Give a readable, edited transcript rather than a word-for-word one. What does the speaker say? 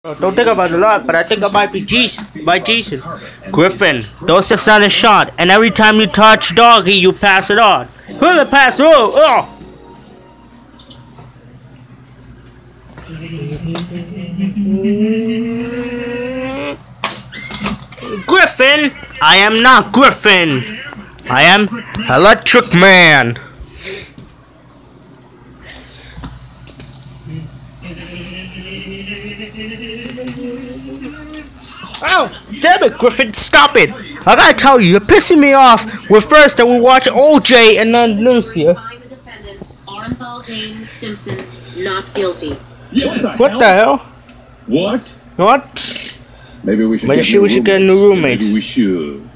Don't think about it a lot, but I think I might be Jason. Griffin, don't just not a shot, and every time you touch doggy, you pass it on. Who's pass? Oh! Griffin, I am not Griffin. I am Electric Man. Oh, damn it, Griffin, stop it! I gotta tell you, you're pissing me off. We're first that we watch OJ and then news here. James Simpson, not guilty. What the hell? What? What? Maybe we should get a new roommate. Maybe we should.